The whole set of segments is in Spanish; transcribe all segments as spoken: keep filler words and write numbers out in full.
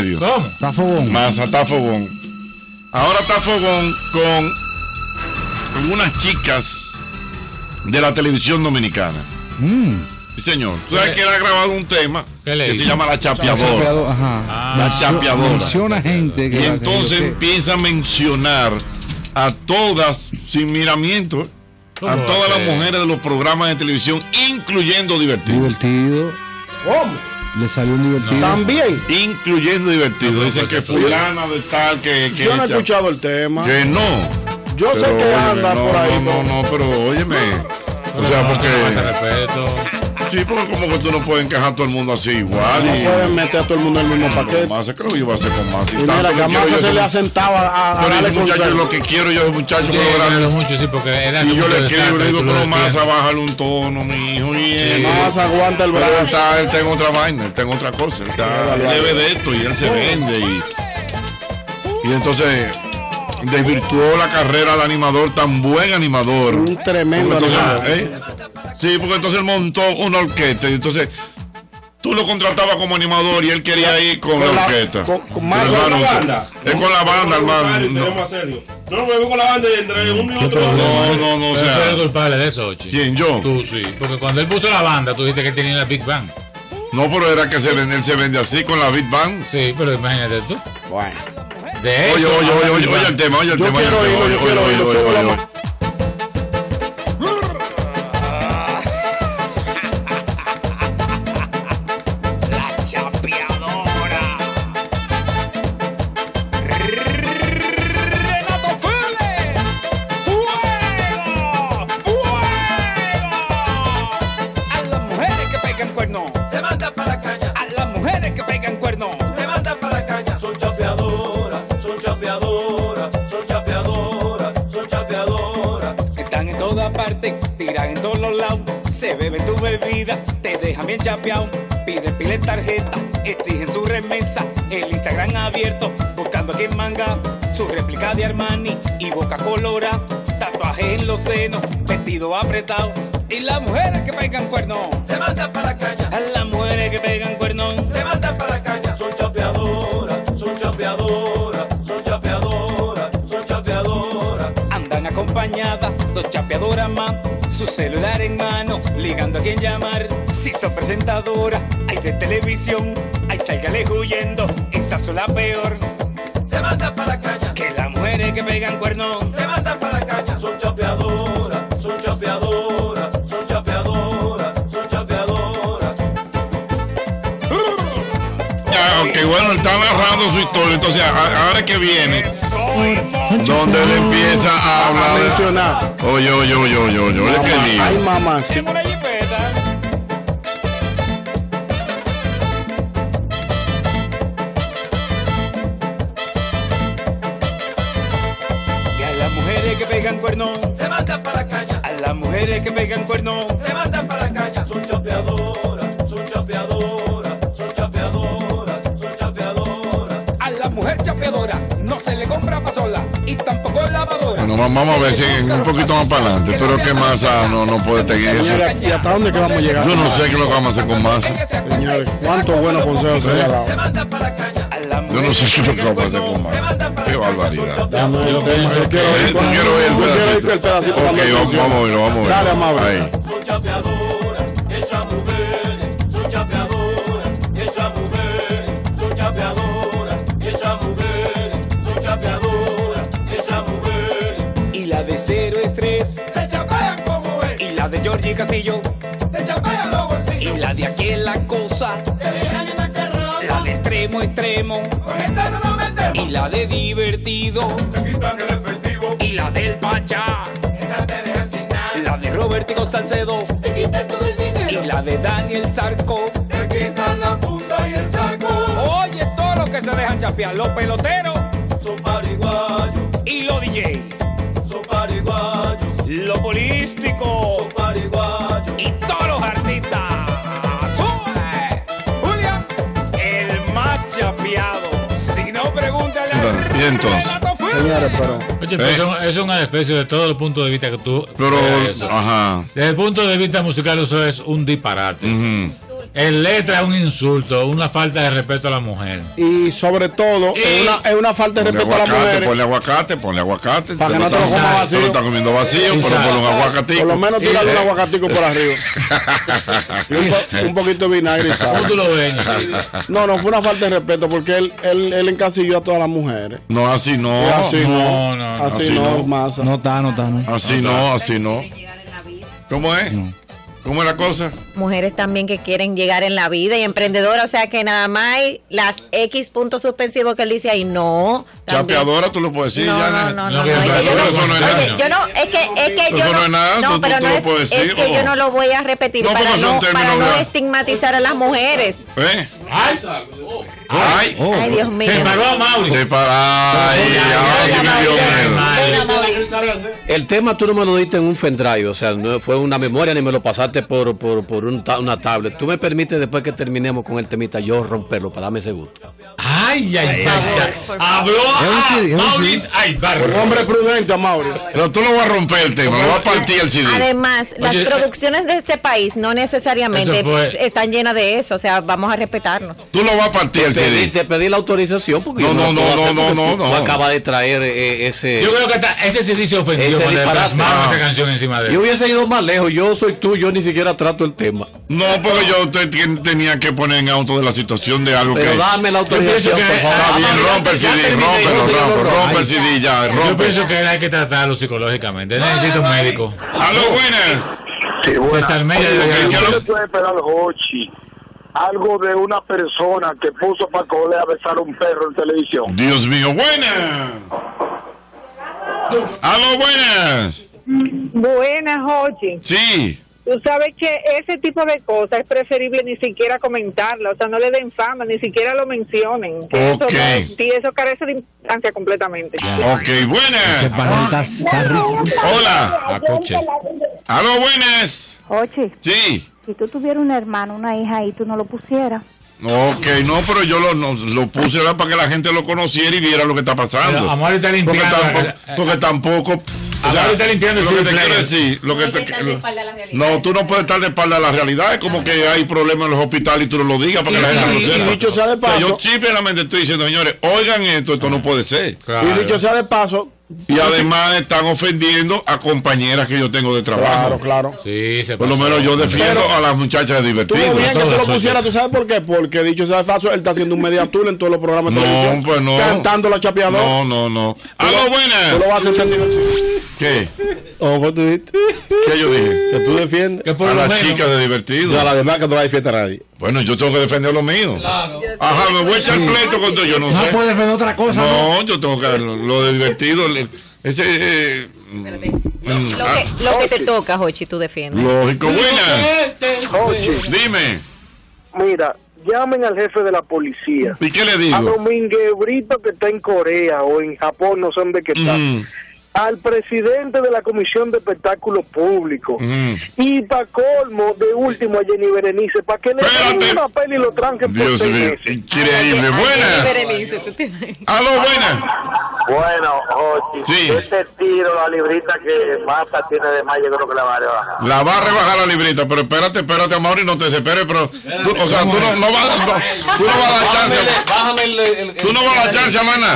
medio. ¿Cómo? Está fogón. Massa está fogón. Ahora está fogón con, con unas chicas de la televisión dominicana. Mm. Sí, señor. Tú sabes que él ha grabado un tema ¿Qué le que hizo? se llama La Chapeadora. Chapeado, ajá. Ah. La Chapeadora. Menciona gente que Y la- entonces que- empieza a mencionar a todas, sin miramiento, a ¿Cómo todas va a las ser? mujeres de los programas de televisión, incluyendo Divertido. divertido. ¿Cómo? Le salió un divertido. También. Incluyendo Divertido. No, Dicen pues, que eso- fulana de tal, que... que Yo no he echa- escuchado el tema. Que no. Yo sé Pero, que óyeme, anda no, por ahí. No, no, no, pero óyeme. O sea, porque... respeto. Sí, porque como que tú no puedes encajar a todo el mundo así igual. No y- pueden meter a todo el mundo en el mismo paquete. Más creo que iba a hacer con más. Y mira, que a Massa se le ha sentado a, a, a Pero darle ese muchacho consejo. lo que quiero yo, ese muchacho Yo que lo grande. mucho, sí, porque era Y yo le mucho escribo, le desastre, digo, tú lo pero Massa, defiendes. bájale un tono, mi hijo. Y él, Massa aguanta el pero él brazo. está, él está en otra vaina, él está en otra cosa. Él, está, él debe de esto y él se vende. Y, y entonces desvirtuó la carrera al animador, tan buen animador. Un tremendo Porque entonces, animador. ¿eh? Sí, porque entonces él montó una orquesta y entonces tú lo contratabas como animador y él quería ir con, Con la la- orquesta. con- con más- Pero, con la hermano, banda. Es con la banda, hermano. No, Tenemos a Sergio. No, no, me con la banda y entre un minuto. no, no, no, o Pero tú eres sea, culpable de eso, Ochi. ¿quién, yo? Tú sí. Porque cuando él puso la banda, tú dijiste que tenía la Big Bang. No, pero era que se vende, él se vende así con la Big Bang. Sí, pero imagínate tú. Bueno. De Oye, eso, oye, a la oye, Big oye, Bang. oye el tema, oye el Yo tema, oye el quiero tema, oírlo, oye, yo quiero oye, oírlo, oye, súbelo oye, más. oye. La chapeadora. Renato Fele. ¡Fuego! ¡Fuego! A las mujeres que pegan cuerno se mandan para la caña. A las mujeres que pegan cuerno se mandan para la caña. Son chapeadoras, son chapeadoras, son chapeadoras, son chapeadoras. Están en todas partes, tiran en todos los lados. Se beben tu bebida, te dejan bien chapeado. Piden pile tarjeta, exigen su remesa. El Instagram abierto, buscando a quien manga. Su réplica de Armani y boca colora. Tatuajes en los senos, vestido apretado. Y las mujeres que pegan cuerno Se mandan para la caña, a las mujeres que pegan cuerno se mandan para la caña. Son chapeadoras, son chapeadoras, son chapeadoras, son chapeadoras. andan acompañadas, dos chapeadoras más. Su celular en mano, ligando a quien llamar. Si son presentadoras, hay de televisión. Ay, sálgale huyendo, esas son las peor. Se mandan para la caña, Que las mujeres que pegan cuernos se mandan para la caña. Son chapeadoras, son chapeadoras, son chapeadoras, son chapeadoras. Ya, ok, bueno, él está narrando su historia, entonces a- ahora que viene, donde él empieza a A hablar de... mencionar. Oye, oye, oye, oye, oye, oye, qué lío. Ay, mamá. sí. en una jipeta. Y a las mujeres que pegan cuernos, Se mandan para la caña, a las mujeres que pegan cuernos, se mandan para la caña. Son chapeadoras, son chapeadoras, son chapeadoras, son chapeadoras. a la mujer chapeadora no se le compra pasola y tampoco lavadora. Bueno, vamos a ver si en un poquito más para adelante, pero que Massa no, no puede tener eso. Señores, ¿y hasta dónde que vamos a llegar? Yo no sé qué es lo que vamos a hacer con Massa. Señores, cuántos buenos consejos se le ha dado. Se mandan para la caña, Yo no sé qué es lo que vamos a hacer con Massa. Qué barbaridad. Dame el tema, yo quiero Eh, oír tú quiero ver el yo quiero oír el pedacito. pedacito Ok, cuando vamos, menciona. vamos a verlo, vamos a Dale, verlo. Mauro. Ahí. son chapeadoras, esas mujeres, son chapeadoras, esas mujeres, son chapeadoras, esas mujeres, son chapeadoras, esas mujeres. Y la de cero estrés, Se chapean como es, y la de Georgie Castillo, se chapean los bolsillos. y la de aquí en la cosa, la de extremo a extremo, Con esa no nos metemos, y la de divertido, te quitan el efectivo, y la del Pachá, esa te dejan sin nada. la de Robertico Salcedo, Te quitan todo el dinero, y la de Daniel Sarco. te quitan la funda y el saco. Oye, todos los que se dejan chapear, los peloteros Son pariguayos, y los D J, son pariguayos, los bolísticos son pariguayos. y todos los artistas. ¡Sube! Julia, el más chapeado. Si no, pregúntale a Y entonces. Renato Fele. Señores, pero Oye, pero eso, eso es un adefesio de todo el punto de vista que tú. Pero, veas eso. ajá. Desde el punto de vista musical, eso es un disparate. Ujú. En letra es un insulto, una falta de respeto a la mujer. Y sobre todo, Y- es, una, es una falta de Ponle respeto a las aguacate, mujeres. ponle aguacate, ponle aguacate. Para Te que no te lo estás- comas te vacío. lo estás comiendo vacío, pero Exacto. ponle un aguacatico. Por lo menos tírale Eh, un aguacatico por arriba. Y un, po- un poquito de vinagre y ¿Cómo sal. tú lo ves? No, no fue una falta de respeto porque él, él, él encasilló a todas las mujeres. No, así no. Y así no, no, no, no. así Así no, no. masa. No está, no está, no. Así no, así no. ¿Cómo es? ¿Cómo es la cosa? Mujeres también que quieren llegar en la vida y emprendedoras, o sea que nada más hay las X puntos suspensivos que él dice ahí, no. también- Chapeadora, tú lo puedes decir, No, ya. no, no, No, no, que no, eso- es que yo no- eso no es oye, nada. yo no, es que, es que Eso yo no es nada, tú- pero tú no lo es, puedes es decir, que ¿o? yo no lo voy a repetir No, para porque son no, para términos no de- estigmatizar a las mujeres. ¿Eh? ¡Ay! Ay, Oh. Ay, Dios mío. Se paró a Mauri. se para. Ay, ahora sí me dio miedo. El tema tú no me lo diste en un pendrive, o sea, no fue una memoria ni me lo pasaste por, por, por un ta- una tablet. Tú me permites después que terminemos con el temita yo romperlo para darme ese gusto. Ay, ay, ay, ay. Habló Es un C D, es a un Maurice Aybar. Un hombre prudente, Amaury. No, tú lo vas a romper el tema, lo vas a partir el C D. Además, las Oye, producciones de este país no necesariamente Eso fue- están llenas de eso, o sea, vamos a respetarnos. Tú lo vas a partir el Te pedí, C D. te pedí la autorización porque No, yo no, lo no, puedo no, hacer no, porque no, tú- no. tú acabas de traer eh, ese... Yo creo que hasta ese sí se ofendió Ese cuando le disparate. plasmaron Ah. esa canción encima de Yo él. hubiese ido más lejos, yo soy tú, yo ni siquiera trato el tema. No, porque yo te- te- tenía que poner en auto de la situación de algo Pero que. dame la autorización, pienso que- por favor. Está bien, Ah, rompe el ya C D, terminé, rómpelo, yo sí, yo rompe, lo rompe el rompo. C D ya, Yo rompe. pienso que hay que tratarlo psicológicamente. Él necesita un médico. Aló, buenas. Sí, bueno. César Mella Oye, de ¿qué- qué ¿qué lo- le puede esperar Hochi? Algo de una persona que puso para coger a besar a un perro en televisión. Dios mío, buenas. Aló, buenas. Buenas, Jochi. Sí. Tú sabes que ese tipo de cosas es preferible ni siquiera comentarla, o sea, no le den fama, ni siquiera lo mencionen. Que Ok. Eso, no- sí, eso carece de importancia completamente. Ok, Ese buenas. panel está, está rico. Hola. A coche. Aló, buenas. Oye, Sí. si tú tuvieras un hermano, una hija ahí, tú no lo pusieras. Ok, no, pero yo lo, no, lo puse ¿verdad? Para que la gente lo conociera y viera lo que está pasando. Pero Amor está porque limpiando. tampoco, porque tampoco o Amor está limpiando el lo que te simple. quiero decir, lo que No hay que te- estar de espalda a la realidad. no, tú no puedes estar de espalda a la realidad, es como que hay problemas en los hospitales y tú no lo digas para que la gente y- lo y sepa. dicho sea de O sea, yo paso- simplemente estoy diciendo, señores, oigan esto, esto no puede ser. Claro. Y dicho sea de paso, Y además están ofendiendo a compañeras que yo tengo de trabajo. claro, claro. Sí, se Por lo pasó. menos yo defiendo Pero- a las muchachas de Tú divertido. bien que tú Todas lo son pusieras, ¿tú chicas. sabes por qué? Porque dicho sea de paso, él está haciendo un media tour en todos los programas de No, televisión. pues no. Cantando la chapeadora. No, no, no. Aló, Tú lo buenas. vas a hacer tan divertido. ¿Qué? Oh, pues tú dijiste ¿Qué yo dije? que tú defiendes. Que por A lo las menos- chicas de divertido. Y a la demás que no hay fiesta a nadie. Bueno, yo tengo que defender lo mío. Ajá, me voy a echar pleito con todo. Yo no, No sé. puede defender otra cosa. No, yo tengo que lo, lo de divertido. le- Ese. eh, mm, Lo ah, que, lo que te toca, Jochi, tú defiendes. lógico, buena. Jochi, Dime. mira, llamen al jefe de la policía. ¿Y qué le A digo? Domingue Brito que está en Corea o en Japón, no sé dónde que está. Mm, Al presidente de la Comisión de Espectáculos Públicos. mm. Y para colmo, de último, a Jenny Berenice, para que le Espérate. den una peli y lo tranquen por Dios seis mío, meses. increíble. Ay, Buena. Berenice, tú te imaginas. Aló, buena. Bueno, Jochi, Sí. este tiro, la librita que Mata tiene de más, yo creo que la va a rebajar. La va a rebajar la librita, pero espérate, espérate, Amaury, no te desesperes, pero tú, o sea, tú no, no vas, no, tú no vas a dar chance. Bájame el, el- el- Tú no vas a dar chance, maná.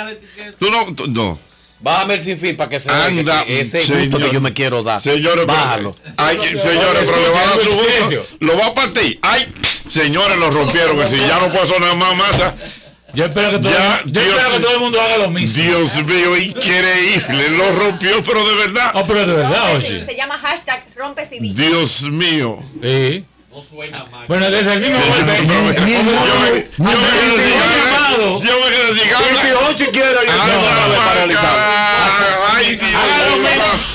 Tú no, tú- no. Bájame el sin fin para que se vea Anda, que ese gusto señor. que yo me quiero dar. Señores, pero- Bájalo. Ay, señores, pero le va a dar su gusto. Lo va a partir. Ay, señores, lo rompieron. Que si ya no puedo sonar más masa. Yo espero que todo, Ya, yo Dios- espero que todo el mundo haga lo mismo. Dios mío, increíble. Lo rompió, pero de verdad. Oh, pero de verdad, oye. Se llama hashtag rompe C D. Dios mío. Sí. Bueno, desde el mismo Yo golpe. me- yo me- yo me quedo sin llamado. ganas. Yo me quedo sin ganas. Si Ochi quiere, yo Anda, no, no, pa'l paralizado. carajo. Ay, Dios Hágalo mío. menos.